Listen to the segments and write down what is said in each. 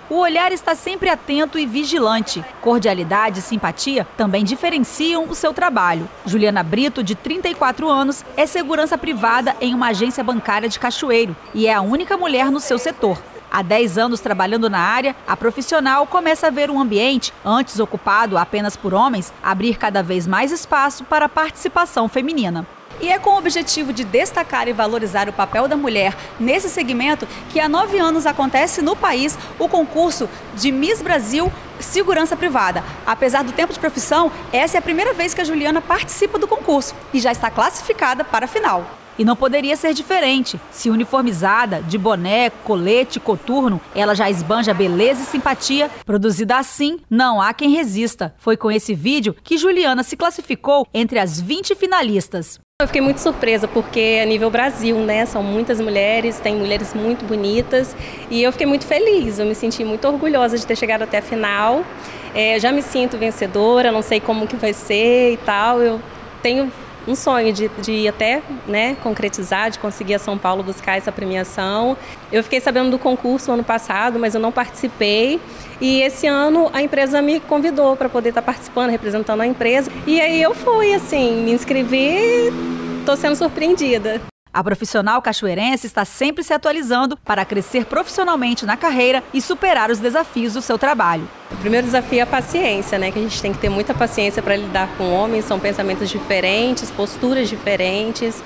O olhar está sempre atento e vigilante. Cordialidade e simpatia também diferenciam o seu trabalho. Juliana Brito, de 34 anos, é segurança privada em uma agência bancária de Cachoeiro e é a única mulher no seu setor. Há 10 anos trabalhando na área, a profissional começa a ver um ambiente, antes ocupado apenas por homens, abrir cada vez mais espaço para a participação feminina. E é com o objetivo de destacar e valorizar o papel da mulher nesse segmento que há 9 anos acontece no país o concurso de Miss Brasil Segurança Privada. Apesar do tempo de profissão, essa é a primeira vez que a Juliana participa do concurso e já está classificada para a final. E não poderia ser diferente. Se uniformizada, de boné, colete, coturno, ela já esbanja beleza e simpatia. Produzida assim, não há quem resista. Foi com esse vídeo que Juliana se classificou entre as 20 finalistas. Eu fiquei muito surpresa porque a nível Brasil, né, são muitas mulheres, tem mulheres muito bonitas e eu fiquei muito feliz, eu me senti muito orgulhosa de ter chegado até a final. Já me sinto vencedora, não sei como que vai ser e tal, eu tenho um sonho de até, né, concretizar, de conseguir a São Paulo buscar essa premiação. Eu fiquei sabendo do concurso ano passado, mas eu não participei. E esse ano a empresa me convidou para poder estar participando, representando a empresa. E aí eu fui, assim, me inscrevi e estou sendo surpreendida. A profissional cachoeirense está sempre se atualizando para crescer profissionalmente na carreira e superar os desafios do seu trabalho. O primeiro desafio é a paciência, né? Que a gente tem que ter muita paciência para lidar com homens, são pensamentos diferentes, posturas diferentes.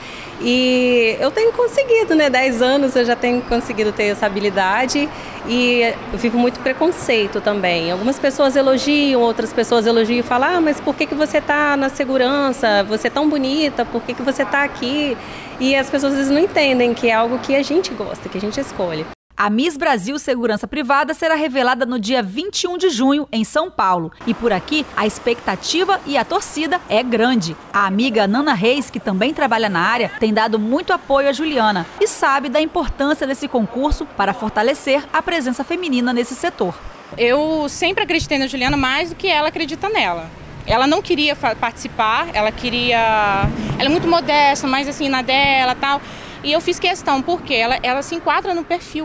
E eu tenho conseguido, né? 10 anos eu já tenho conseguido ter essa habilidade e eu vivo muito preconceito também. Algumas pessoas elogiam, outras pessoas elogiam e falam: ah, mas por que você está na segurança? Você é tão bonita, por que você está aqui? E as pessoas às vezes não entendem que é algo que a gente gosta, que a gente escolhe. A Miss Brasil Segurança Privada será revelada no dia 21 de junho, em São Paulo. E por aqui, a expectativa e a torcida é grande. A amiga Nana Reis, que também trabalha na área, tem dado muito apoio a Juliana e sabe da importância desse concurso para fortalecer a presença feminina nesse setor. Eu sempre acreditei na Juliana mais do que ela acredita nela. Ela não queria participar, ela é muito modesta, mais assim na dela, tal. E eu fiz questão porque ela se enquadra no perfil.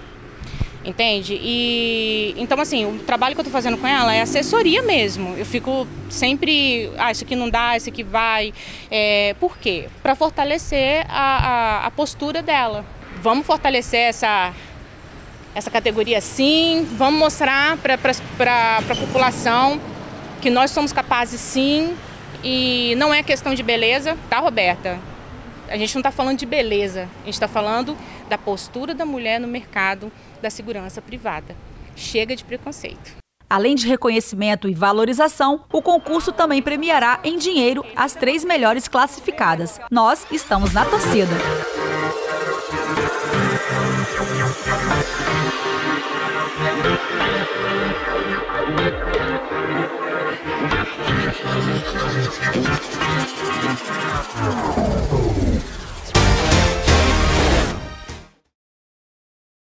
Entende? E então, assim, o trabalho que eu tô fazendo com ela é assessoria mesmo. Eu fico sempre, isso aqui não dá, isso aqui vai. Por quê? Para fortalecer a postura dela. Vamos fortalecer essa categoria sim, vamos mostrar para a população que nós somos capazes sim, e não é questão de beleza, tá, Roberta? A gente não está falando de beleza, a gente está falando da postura da mulher no mercado da segurança privada. Chega de preconceito. Além de reconhecimento e valorização, o concurso também premiará em dinheiro as 3 melhores classificadas. Nós estamos na torcida. Oh.